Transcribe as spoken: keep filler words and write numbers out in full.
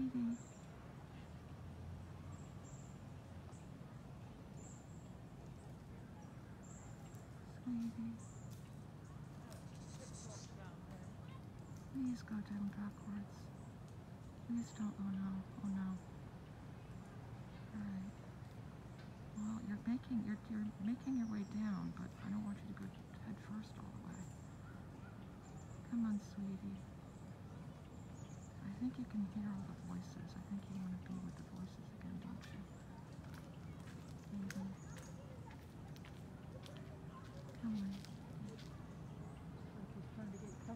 Sweetie. Sweetie. Please go down backwards. Please don't. Oh no. Oh no. Alright. Well, you're making you're you're making your way down, but I don't want you to go head first all the way. Come on, sweetie. I think you can hear all the voices. I think you want to be with the voices again, don't you? Mm-hmm. Come on.